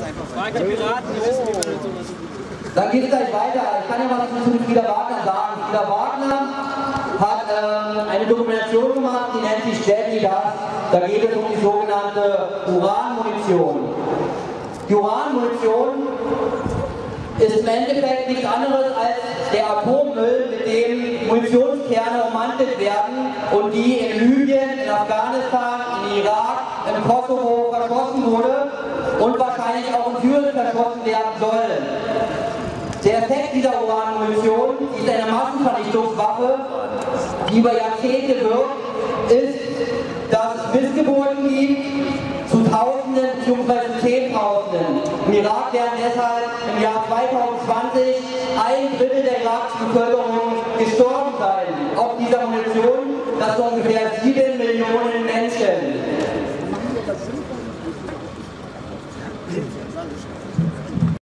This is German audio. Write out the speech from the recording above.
Frag die Piraten, die wissen, wie man sowas. Dann geht es gleich weiter. Ich kann ja was zu Frieda Wagner sagen. Frieda Wagner hat eine Dokumentation gemacht, die nennt sich Deadly Dust. Da geht es um die sogenannte Uranmunition. Die Uranmunition ist im Endeffekt nichts anderes als der Atommüll, mit dem Munitionskerne ummantelt werden und die in Libyen, in Afghanistan, in Irak, im Kosovo verschossen wurde und wahrscheinlich auch in Syrien verschossen werden sollen. Der Effekt dieser Uranmunition, die ist eine Massenvernichtungswaffe, die über Jahrzehnte wirkt, ist, dass es Missgeburten gibt zu Tausenden bzw. Zehntausenden. Im Irak werden deshalb im Jahr 2020 ein Drittel der irakischen Bevölkerung gestorben sein. Auf dieser Munition, das sind ungefähr 7 Millionen Menschen.